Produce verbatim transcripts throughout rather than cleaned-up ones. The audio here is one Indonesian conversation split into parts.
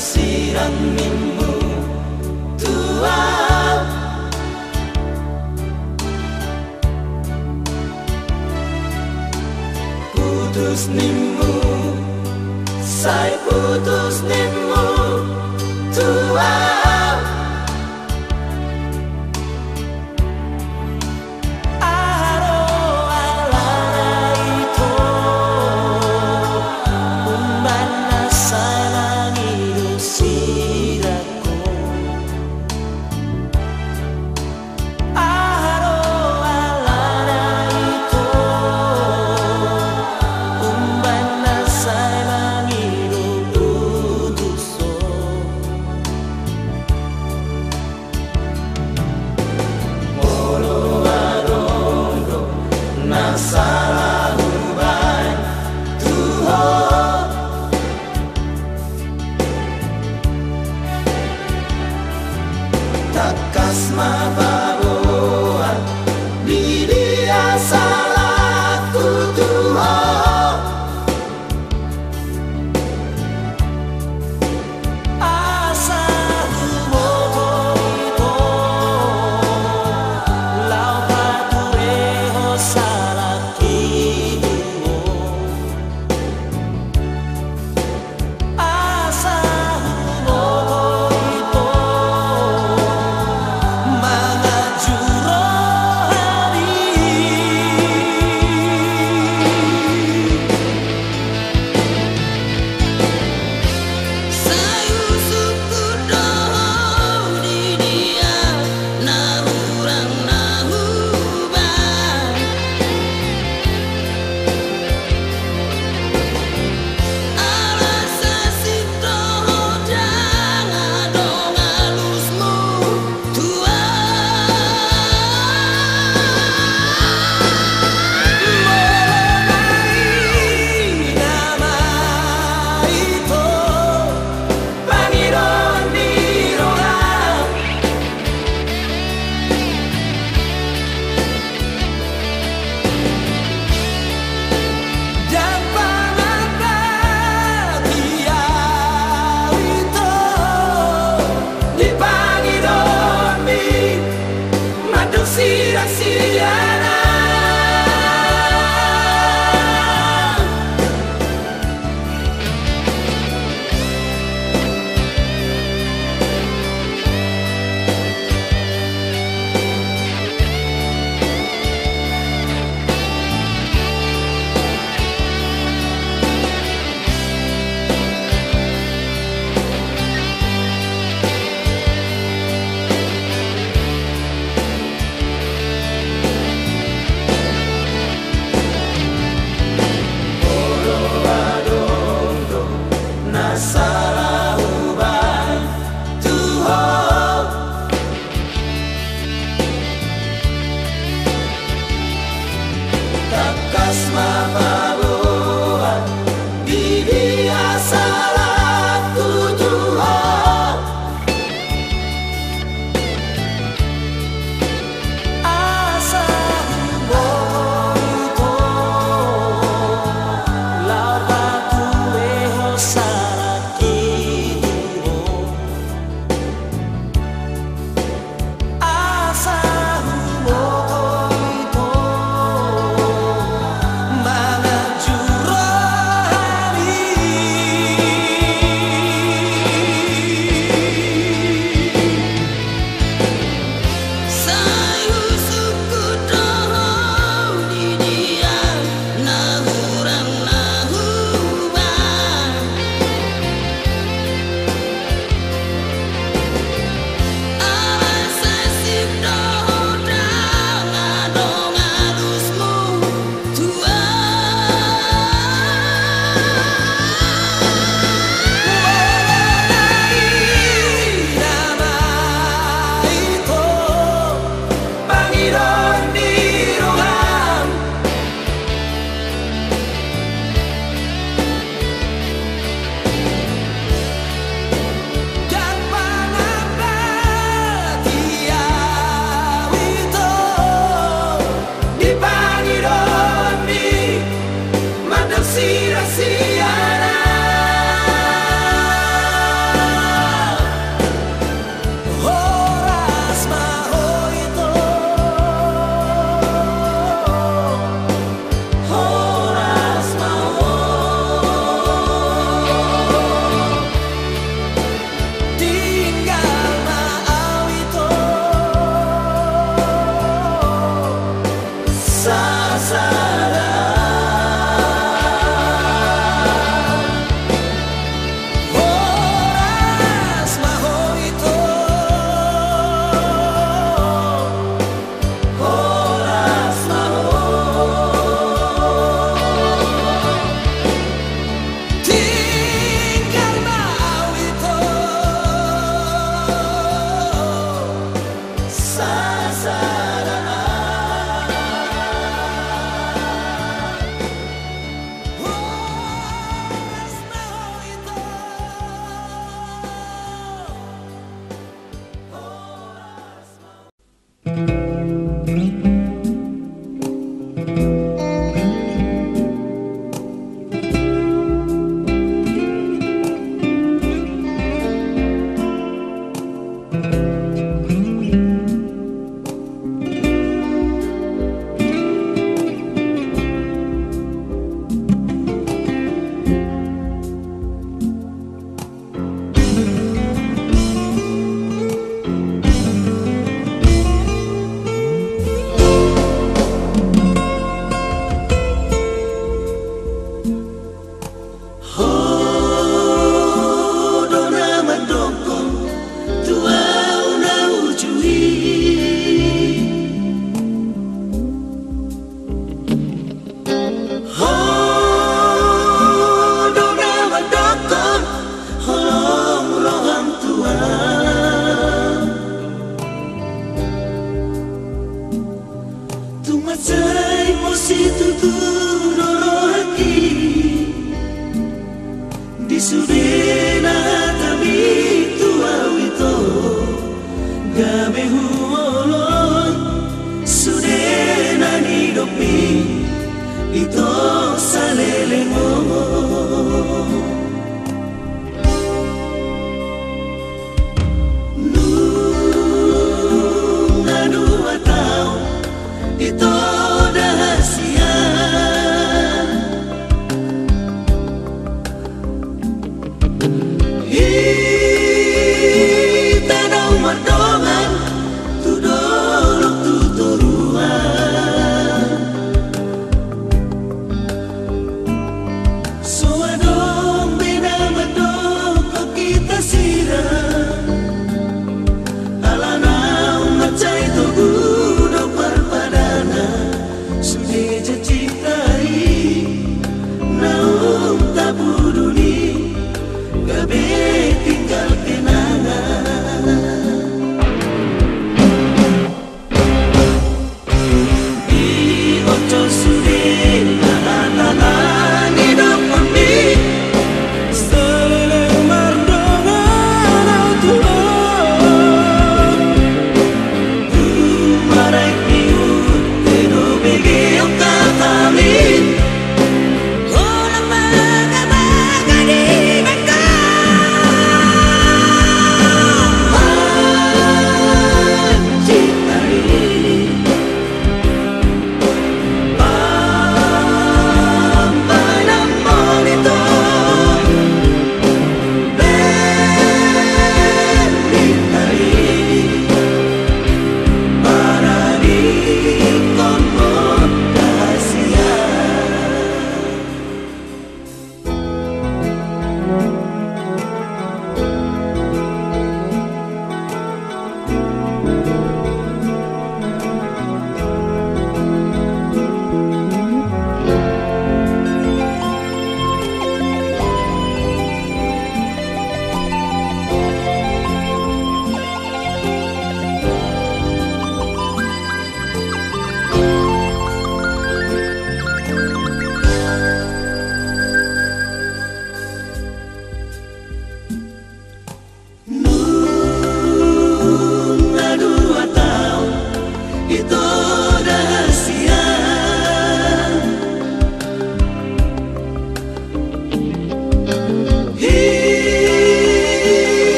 sirang nimu Tuhan, putus nimu, saya putus nimu Tuhan. Kasma baboa di dia salahku Tuhan, asa humoho ito lau patureho salah kiduo, asa humoho ito mga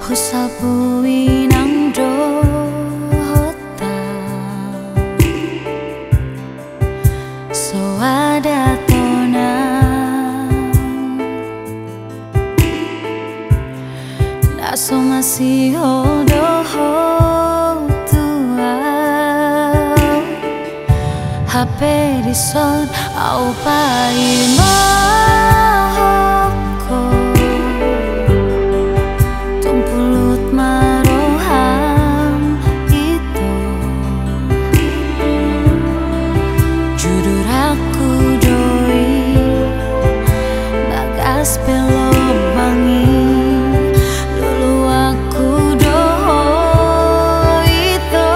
Husapui nang dohota so ada tonang naso masih hodoho tua H P di son au pai mahoko tumpulut maroham itu judul aku doi bagas belok bangi lulu aku doho itu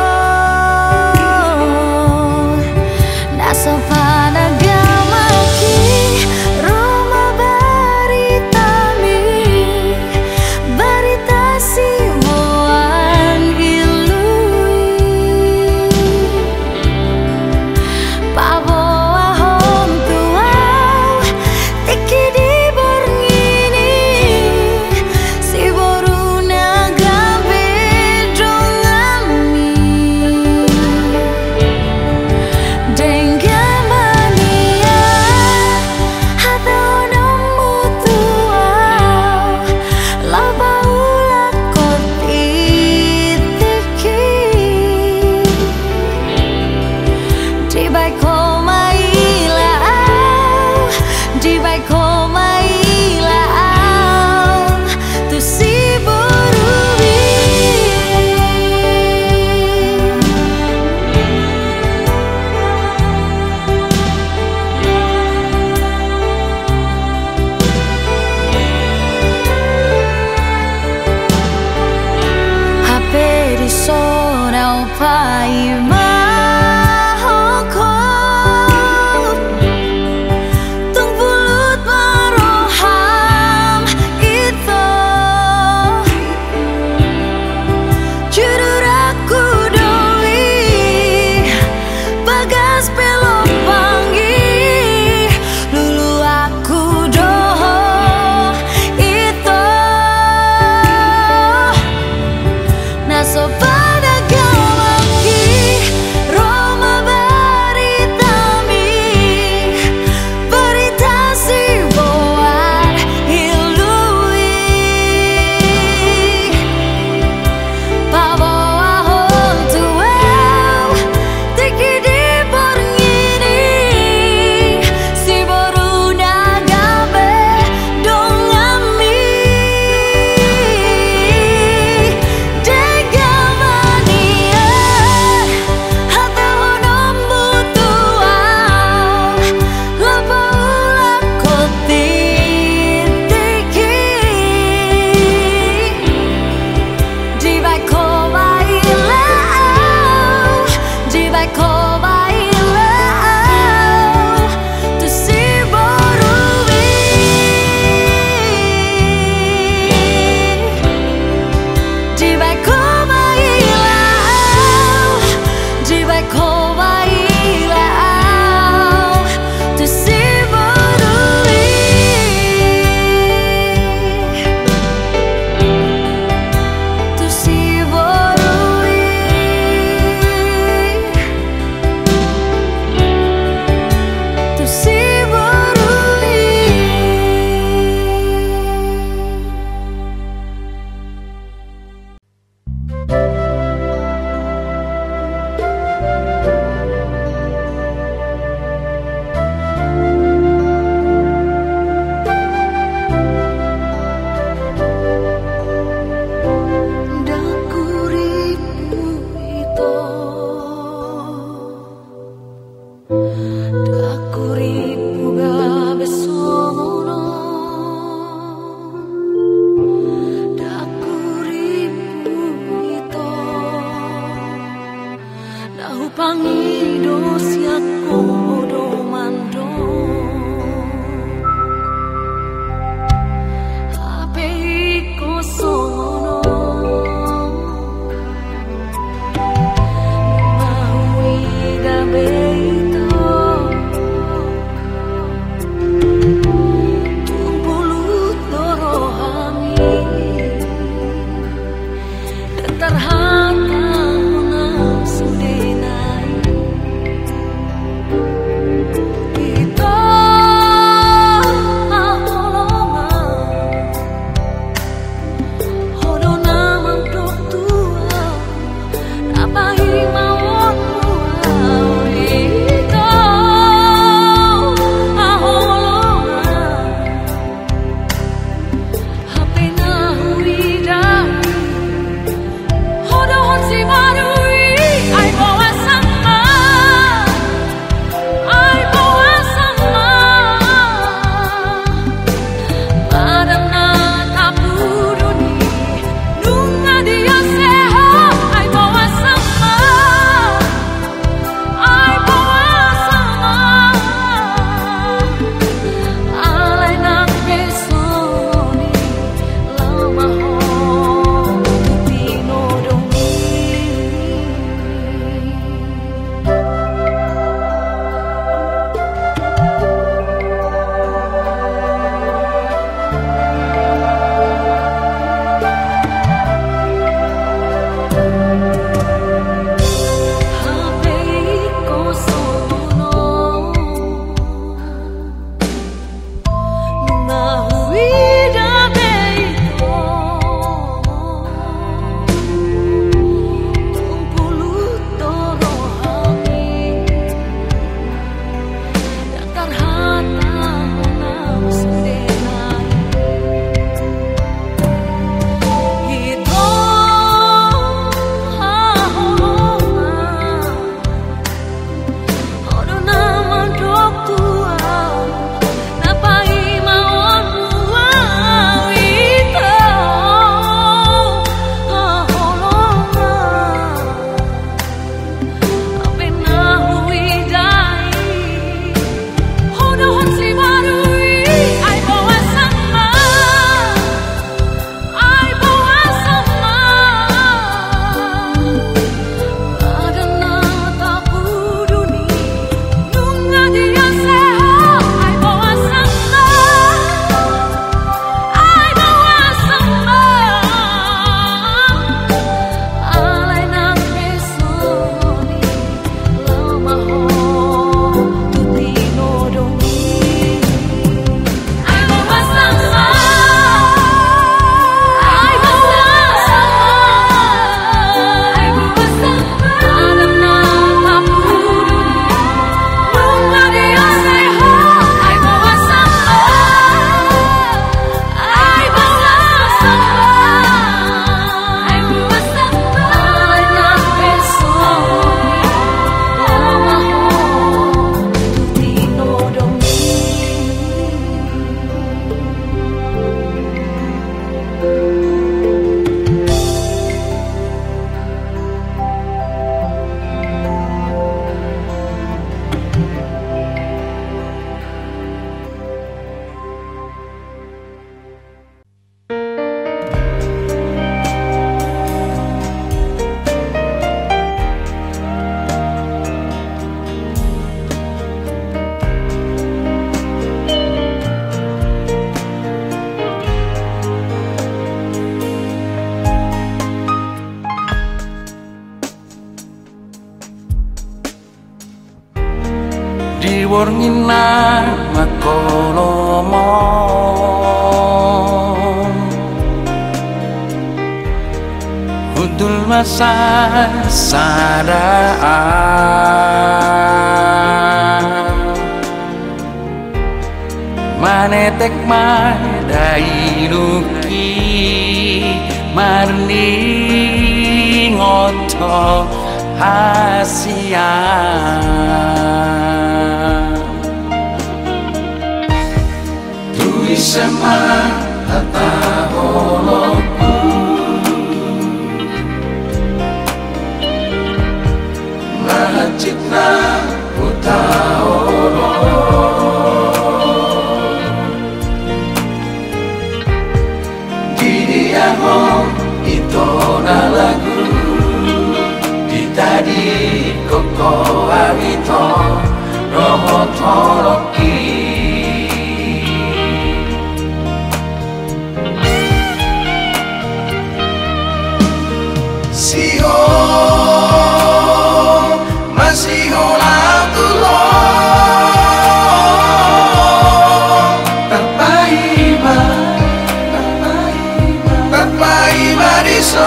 naso pada gamaki Roma baritami baritasi moan ilui paboa hom tuau tiki di borngini si boruna gabe dongami dengamania hata nomu tuau labaula koti tiki di baik koma ilau di baik koma ilau tu si borui H P di sona upai mahoko tung pulut maroham itu judul aku doi bagas belok pangi lulu aku doho itu naso pada gamaki Roma baritami baritasi boar ilui paboa hom tuau tiki di borngini si boruna gabe dongami dengamania hata honommu tuau labaula koti tiki di baik koma ilau di baik koma ilau tu si borui di baik koma ilau di baik koma ilau tu si borui tu si borui tu si borui dakuripu itu dakuripu gabe sono dakuripu itu nahu pangido siako do mando ape iko sono maui gabe itu tumpulut dorohami dhuwur nginang makolomo Udul masa sadaan Manetek madai nuki Marni ngoto hasian Tuisema tata holoku Mahacitna utaolo Didi ahong ito na lagu Tadi koko awito roho toloki Siho masih holang tulo Tanpa iba Tanpa iba di so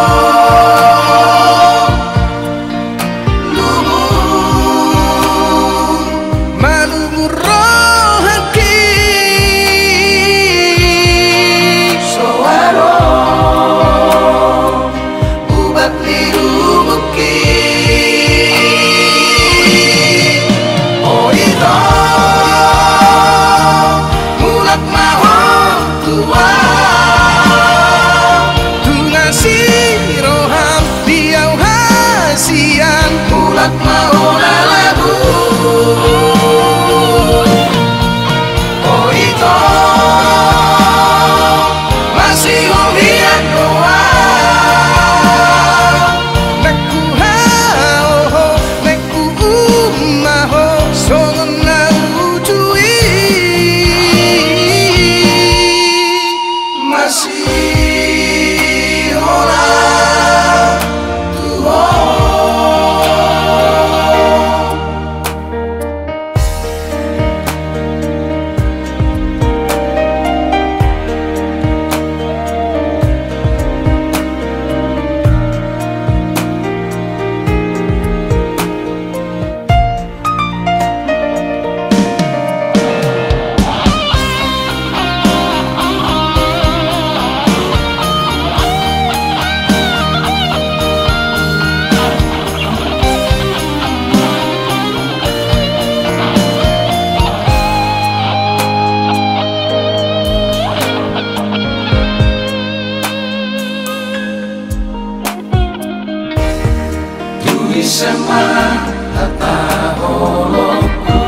Sema tata holoku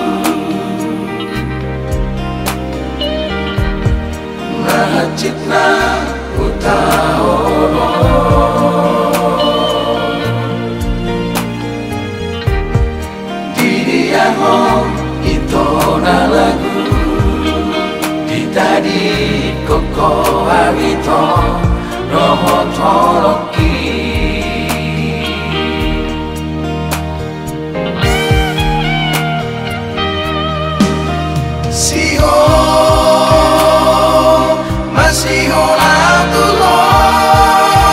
Mahacitna utaolo Didi ahong ito na lagu Ditadi koko awito roho toloki Siho masih holang tulo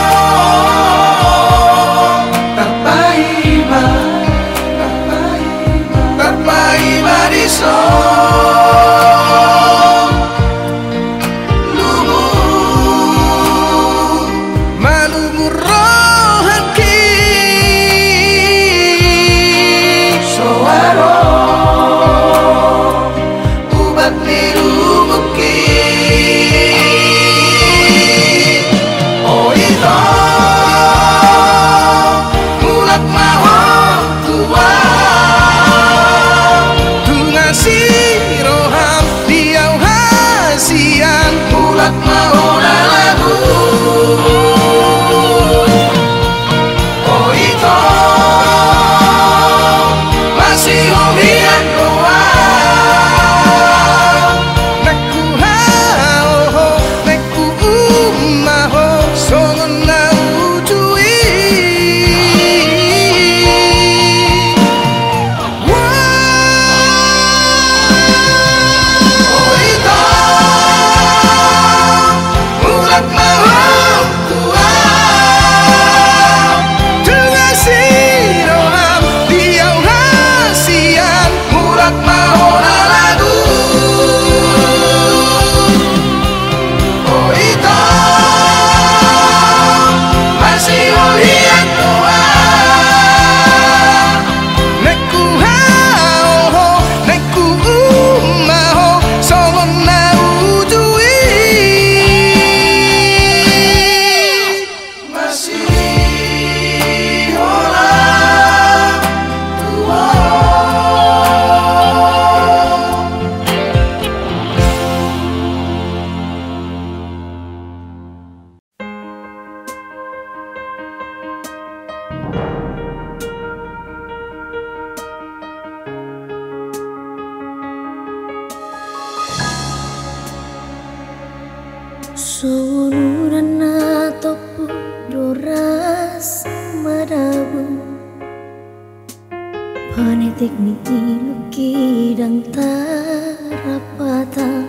Titik ni iluki dang tarapata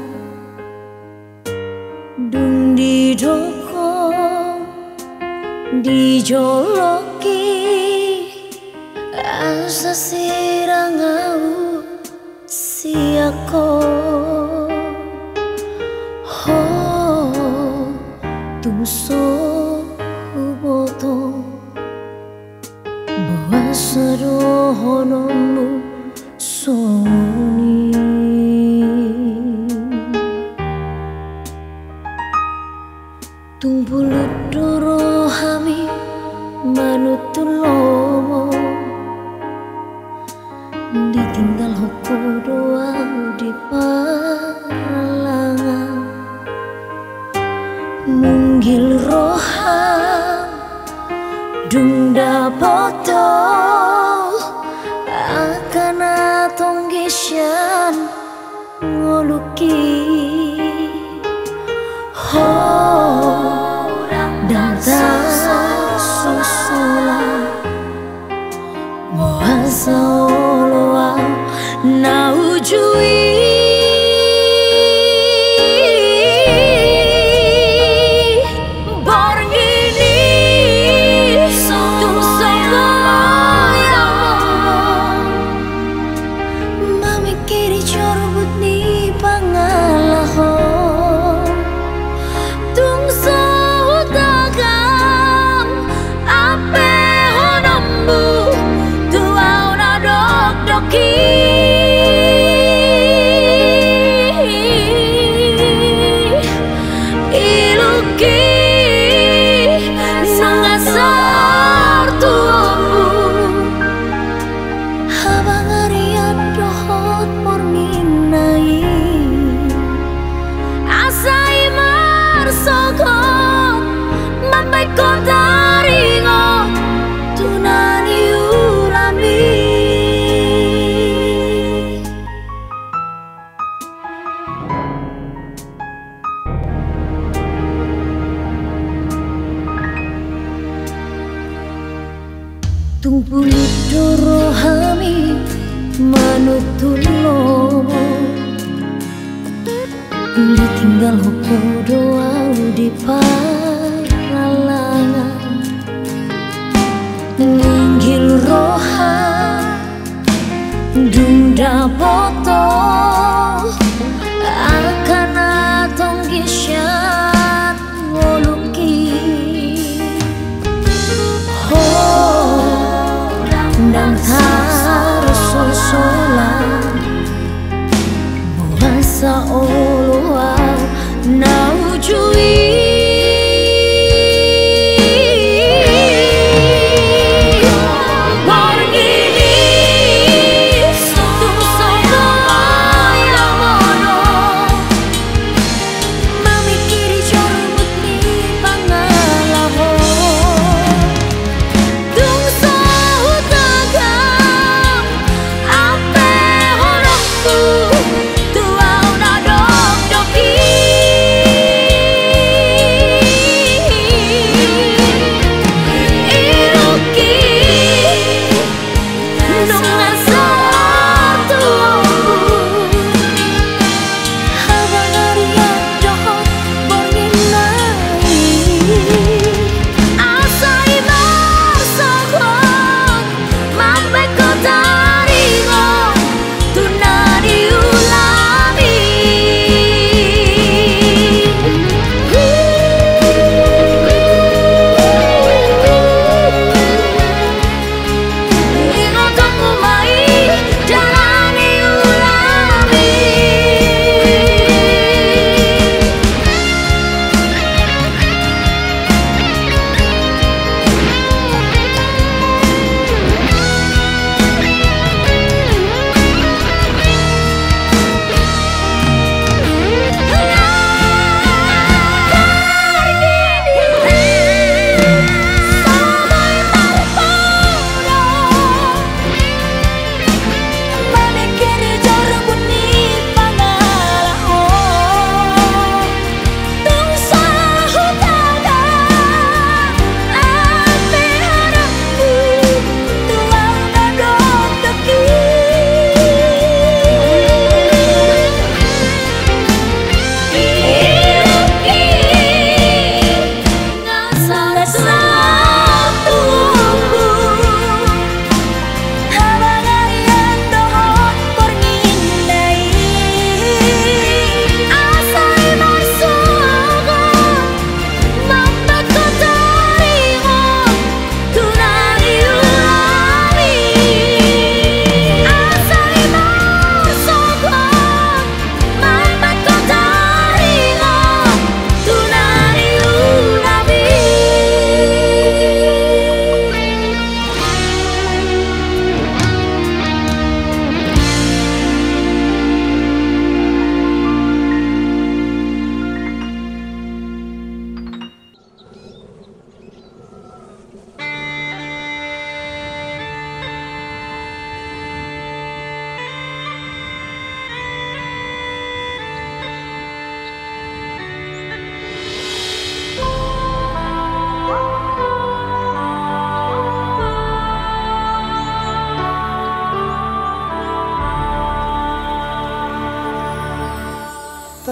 dung di doko di joloki asa sirang au siako ho tungso huboto bahasa rohonomu soni tung bulut doro hami manutulomo ditinggal hoko doa di paralangan munggil roham dung dapoto akan atong gisyan ngoluki ho dan susulan moasa oloa naujui tung bulut doro hami manutulomo ditinggal hoko doa di paralangan ninggil roha dung dapoto akan atong gisyan ngoluki ho dan harus sosolan bahasa oloa naujui Tuau na dog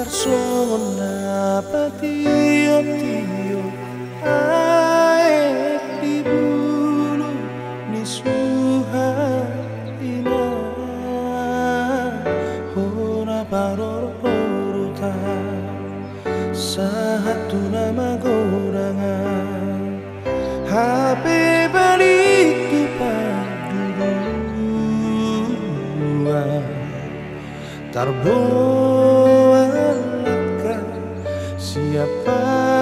Persona patio tio ae di bulu ni suhatina hona parorota satu nama gorangan H P balik tu paduluan tarboalaka siapa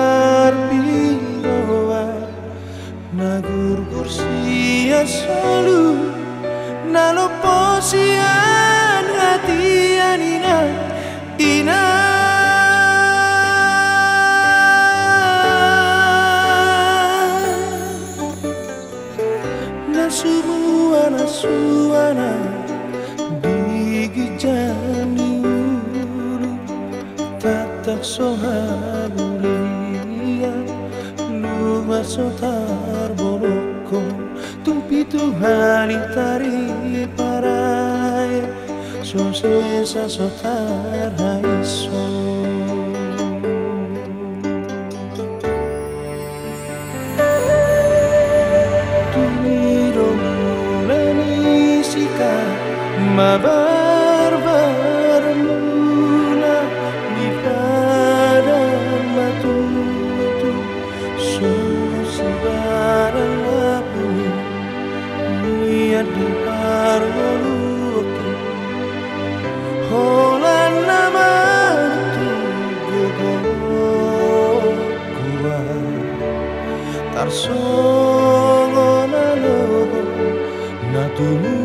piroa nagur kursia selalu nalo posian hati anina ina nasuana nasuana digijani ulu tatak sohabulian luma sotar bolokon tumpi tuhani tari parai sosesa sotar haiso Mabar-bar mula di padang batu sebarang lapu niat di parwoluki holan nama tu gogok gua tarsongo nalogo natunu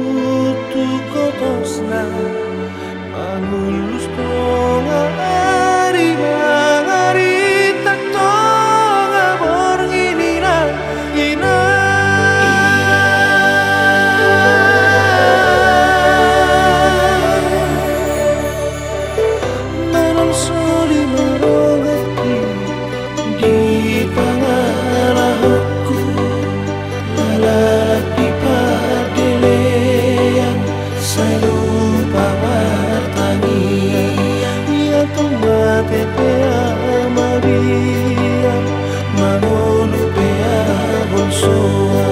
kotosna manulus tonga ari mangari tak tonga bornginina ina manon soli marongati di pangalahku lalaki padelean saya lupa bertani ya tomate pea Maria manonu pea bolsoa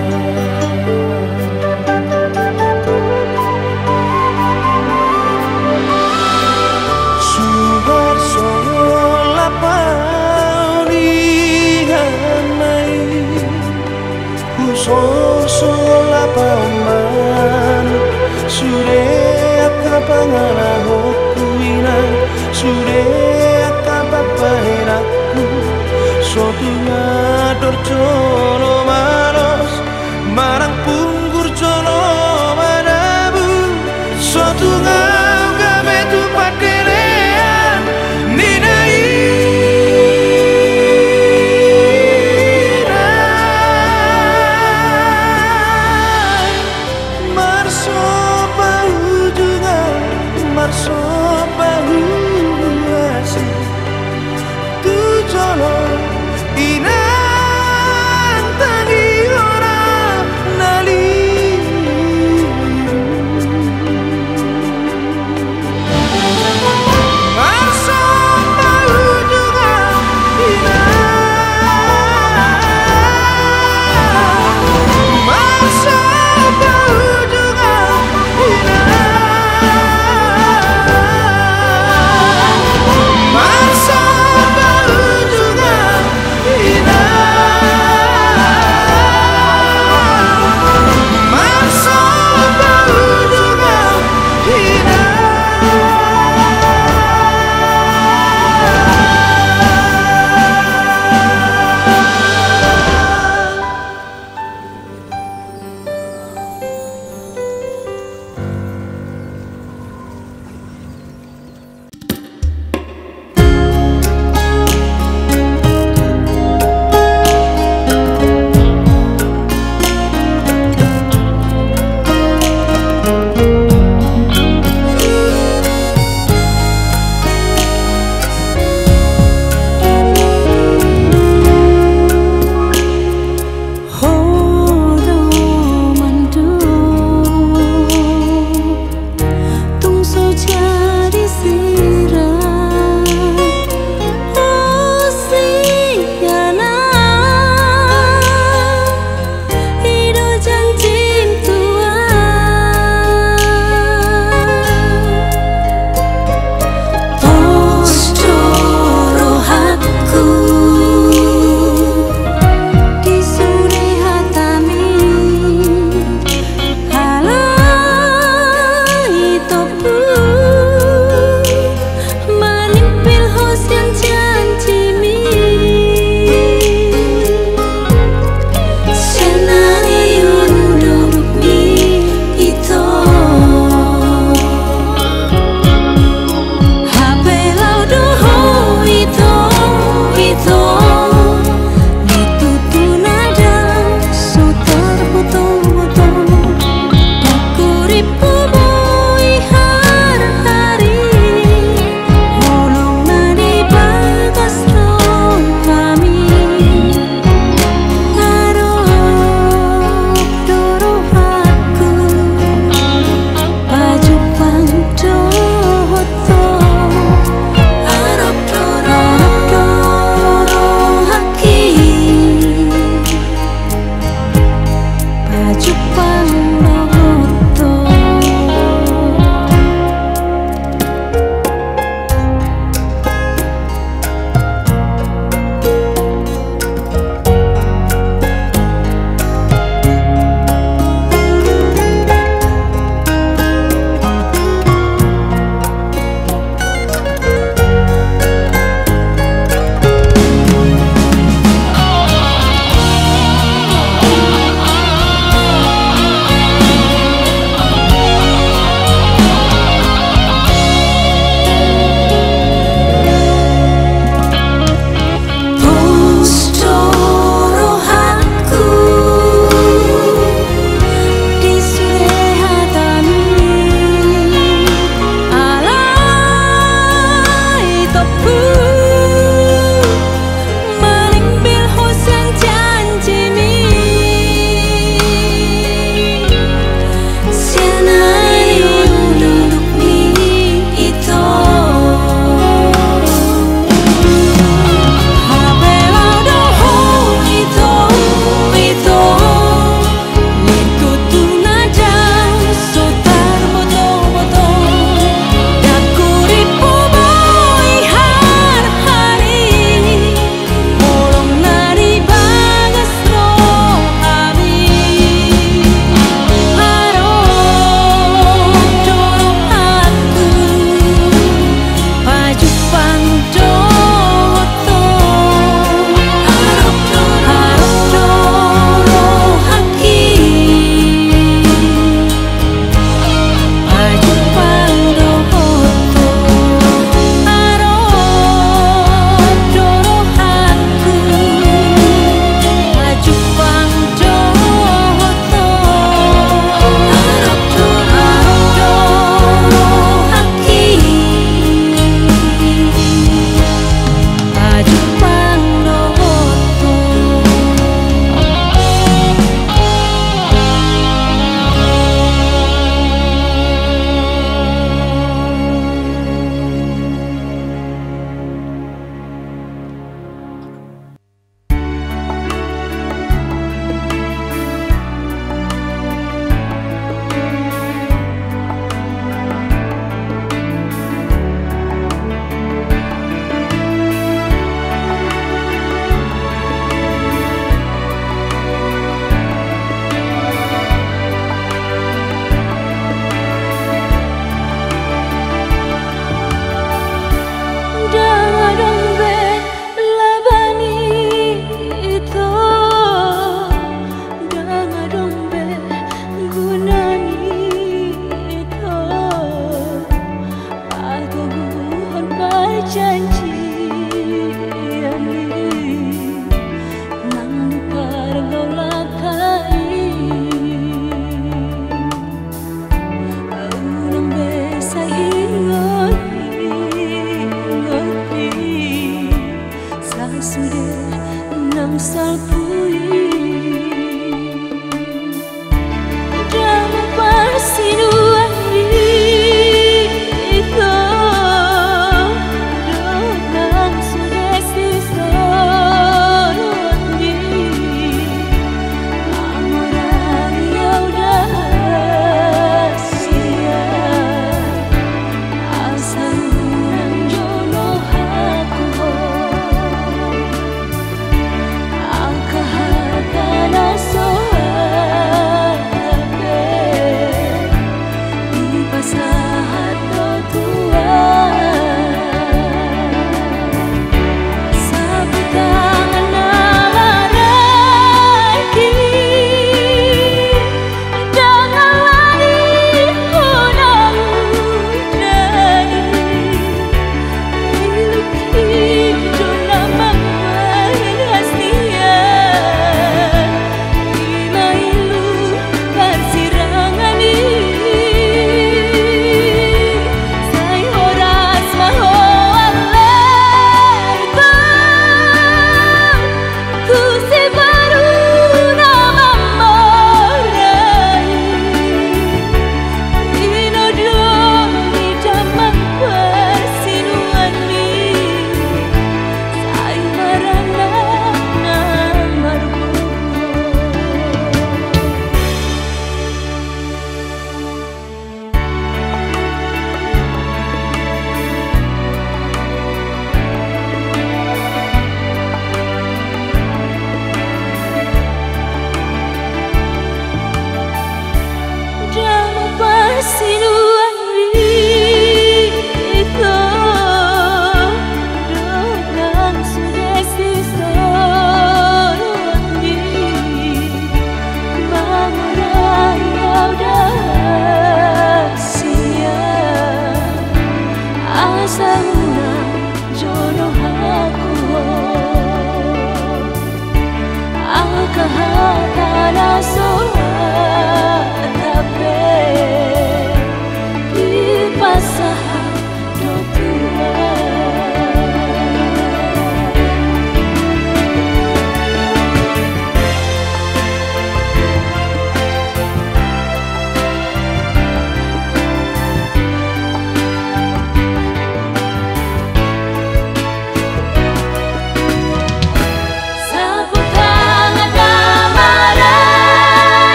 subar sola paunihanai usor sola pauman Sudah kapangala hokuinan Sudah kapapahenakku Sotu ngador jono malos Marang punggur jono madabu Sotu ngau gabe tu paderean Ninai Marsobahu asih tu jolo ina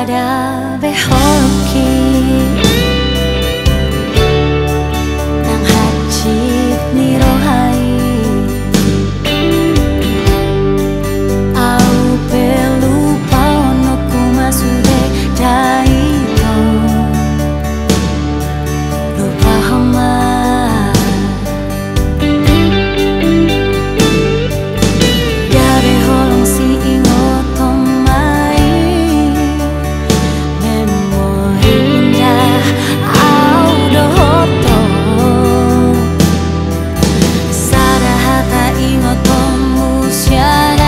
sada beholoki nang hajib nirohai au pelu paono kumasude daito lupa hama yare holong si ingoto mai memori indah au dohoto sada hata ingoto musyara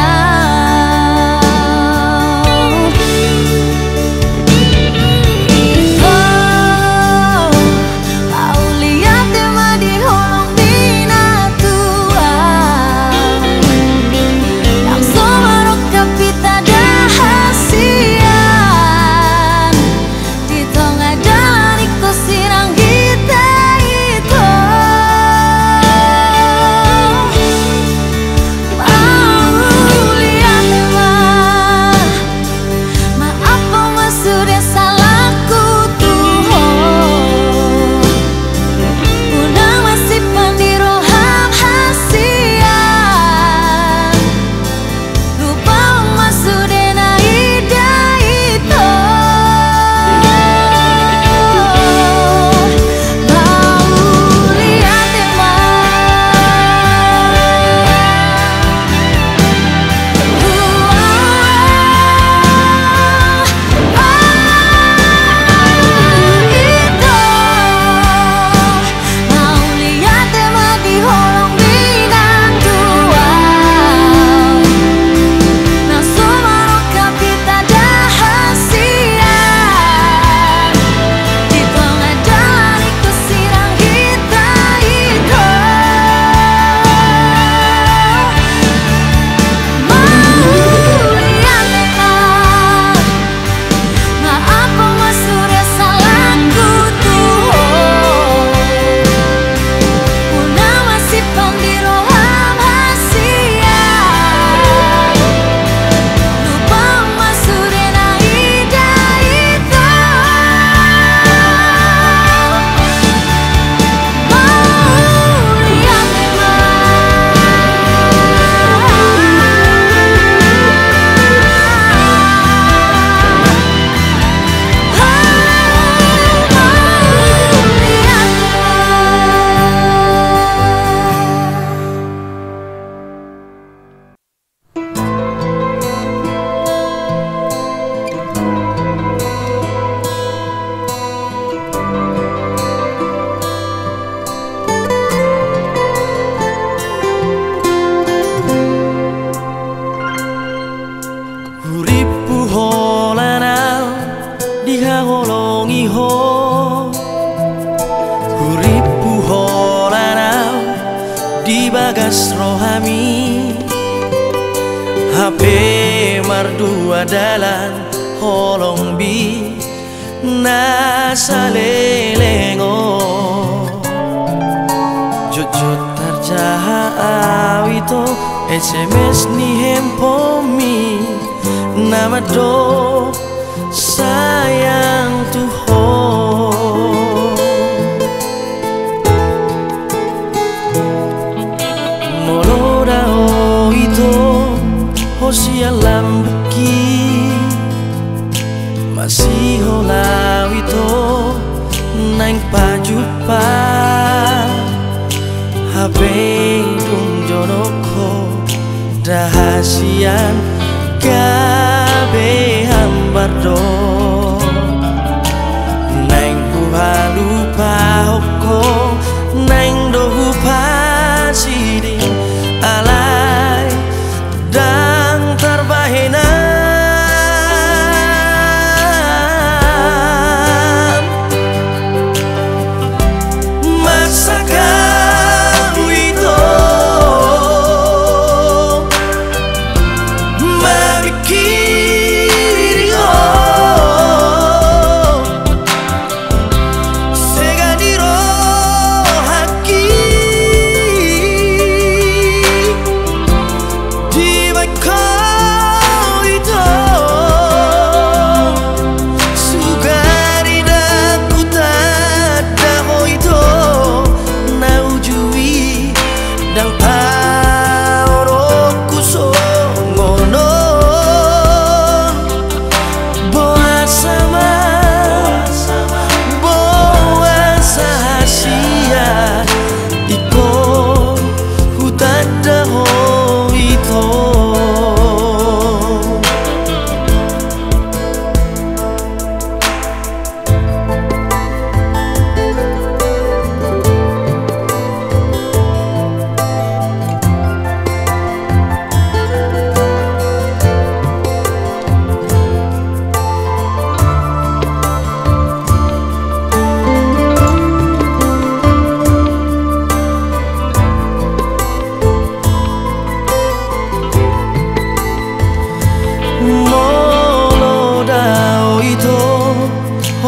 bagas rohami H P mardua dalan holong bi nasalelengo jujut tarjaha awito S M S ni hempomi nama do sayang Tuhan moloda o itu hosia lambuki masih holau itu naing pajupa habeng dung jonoko dahasian gabe hambardo naing buhalu pahoko naing dohu pasidi alai dang terbahena oh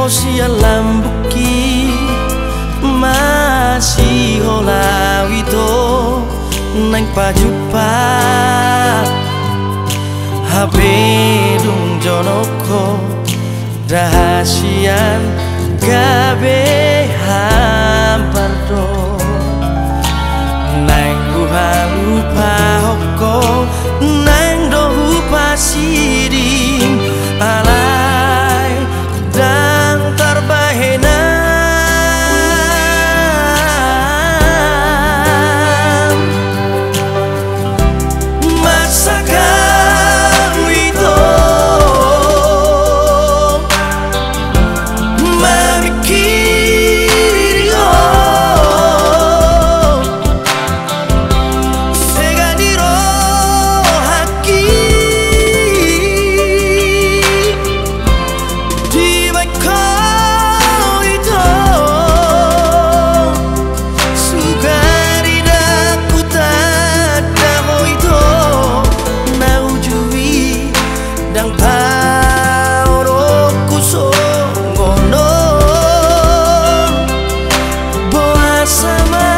sia lambuki masih holawi to nang pajupat habedung jonoko rahasian gabe hampardo nang halupa hoko nang dohu pasiring alai dan terbahena masakan itu memikir oh segadiro haki di kau itu sugari daku tak daho itu naujui dan taoroku songono boa sama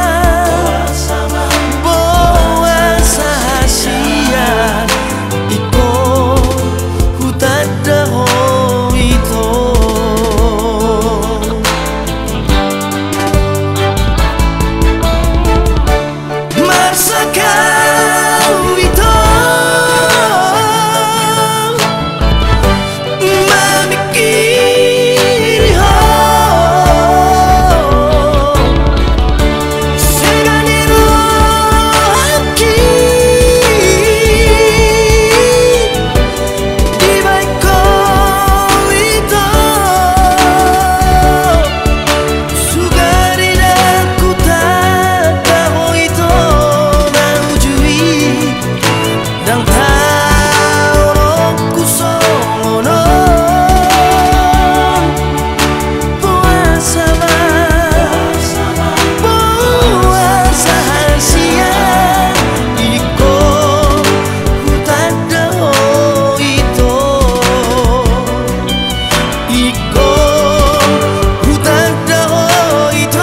boa sahasia iko hutan daho itu marsakau itu memikir oh segadiro haki di kau itu sugari daku tak tahu itu naujui dan tahu songono puasa puasa hasia iko hutan daho itu iko hutan daho itu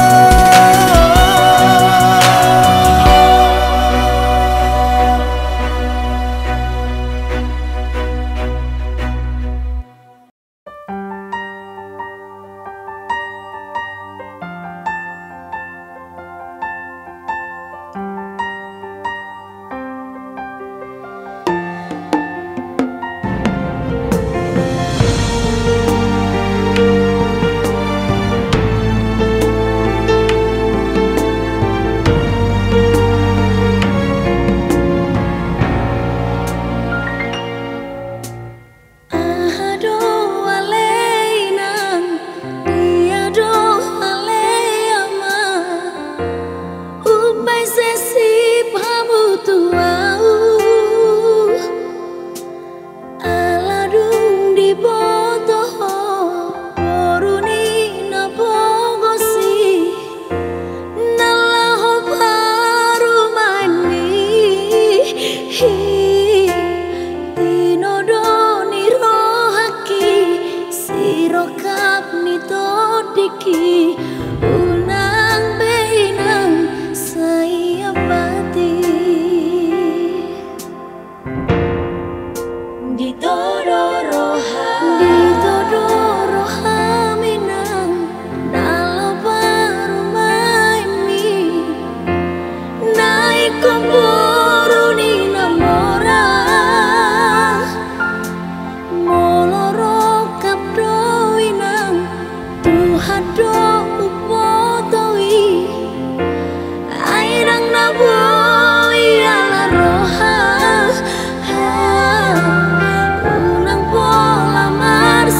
Ahado aleinang tiado aleama ubai sesi pabutuau aladung di botoho boruni nabogosi nalaho baru mani tinodoni rohaki sirokap nitodiki unang beinang saya pati ditodoroha ditodoroha minang nalo baru maimi naik kemburu ni namora moloro kapdo inang Tuhan do upotoi airang naboi ala roha unang pola mar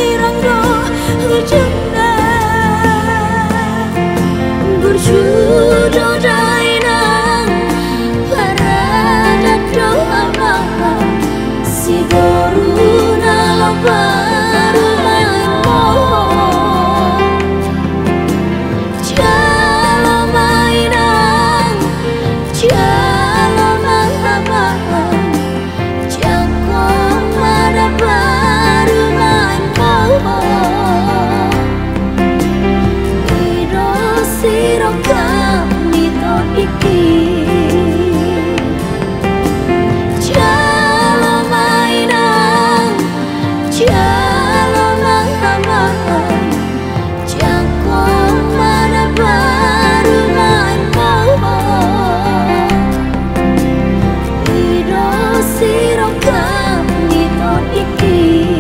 rangga hujana berjudo dainang parada doa maha si boruna baru main mohon jala mainang jala mahama jangkong mada baru main mohon iro siro kami to iki jala mainang jala mahama jangkong mada baru main mohon iro siro kami to iki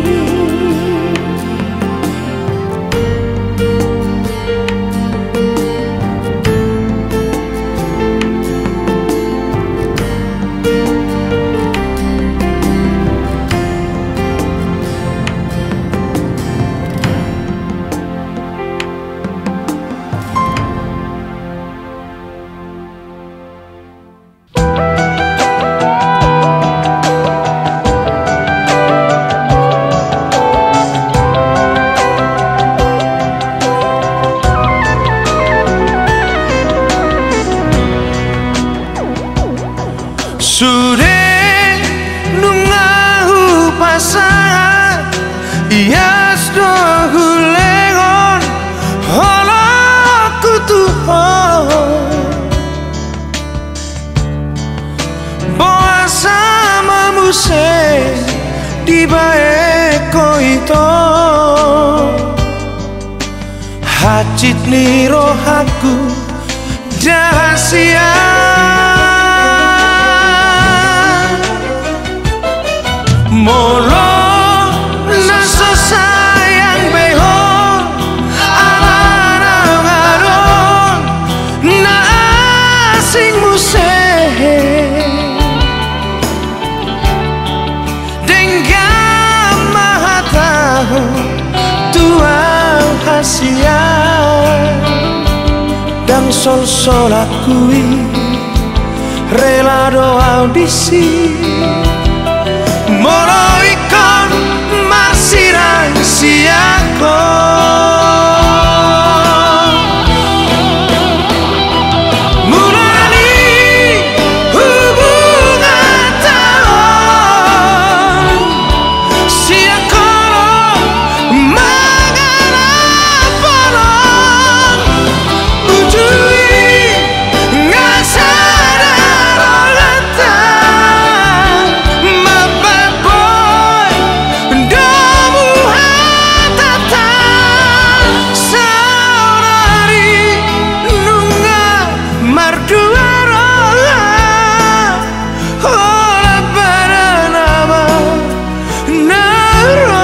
Sudah nungahu pasang ias dohu lengon holaku tuhan boa sama muse di baeko itu hajit ni rohaku dahasia molo naso sayang beho alarang-arang na asing muse dengan maha tahu Tuhan hasia dan sol-sol akui rela doa audisi moro ikon masih rahasiaku mulai hubungan tahun siakono mengarah polong ujui ngasar orang mapaboy domu hatatan saurari nunga marduara ola baranama naro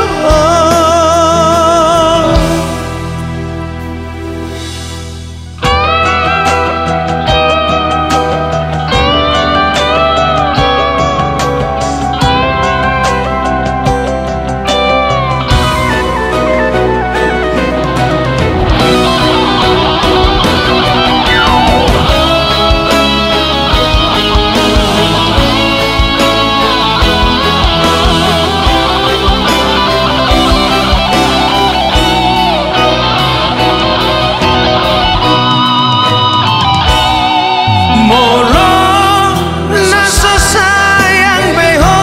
molo naso sayang beho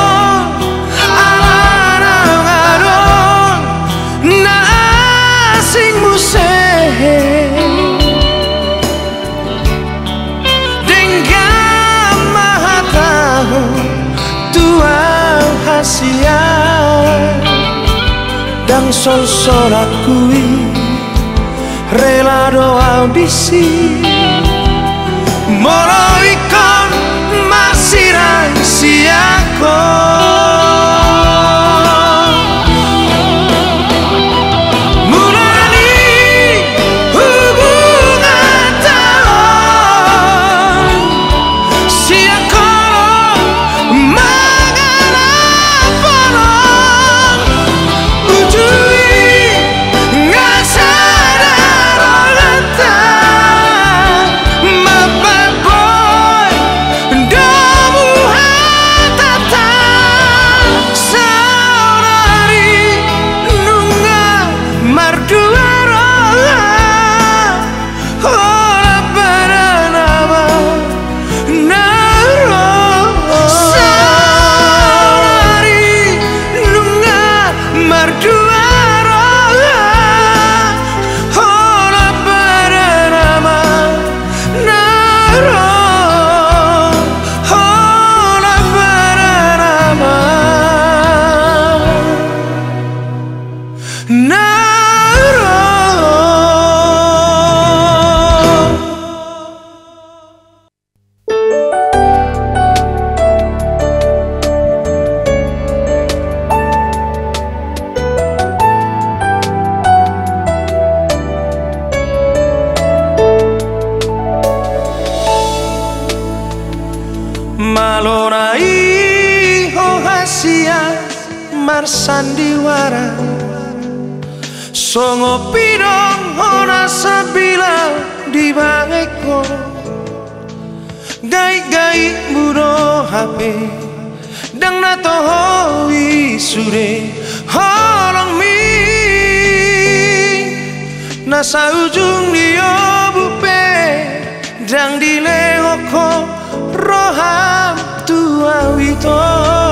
alarang-arang na asing muse dengan maha tahu Tuhan hasia dan sol-sol akui rela doa audisi moro ikon masih rahasiaku mulai hubungan tahun siakono mengarah polong ujui Malonai ho hasia marsandiwara songo pidong ora sabila di bangeko gai-gai buro hape dang nato hoi sure holong mi nasa ujung dio bupe dang dilehoko roham tua wito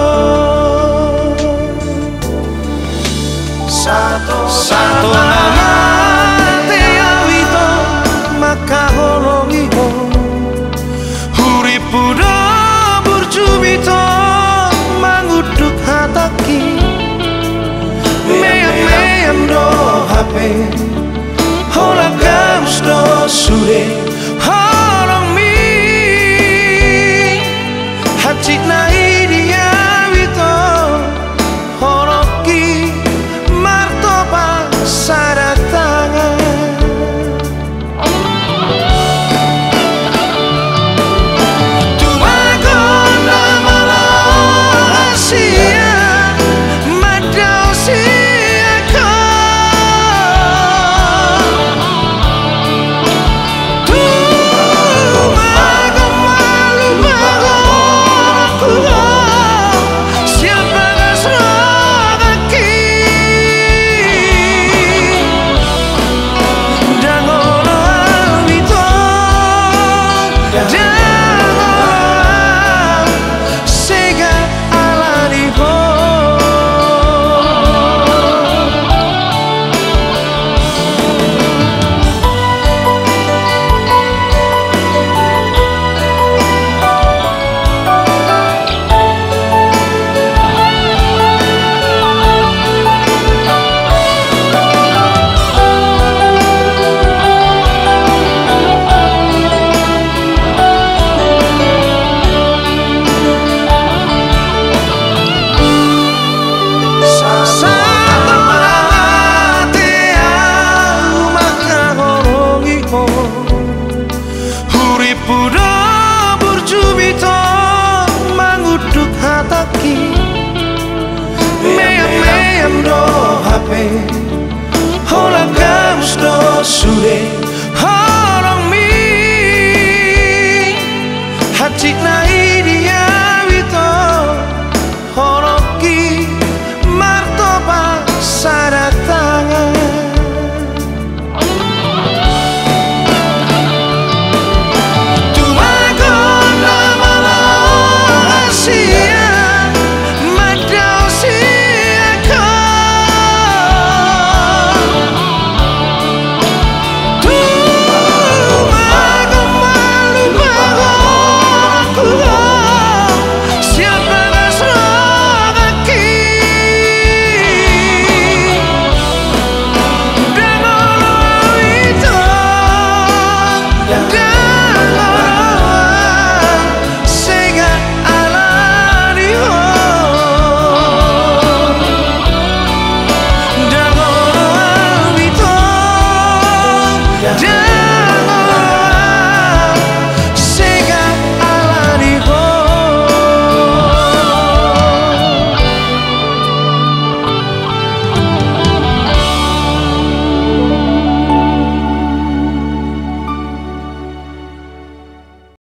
Sato Sato nama tea wito maka holongi ho Huripudo burjubito manguduk hataki Meyam meyam do hape Holagam do sure holong mi Hati nai dia wito horoki martoba saratangan Tumago nama rahasia madau siaka Tumago malu malu Holagam do sure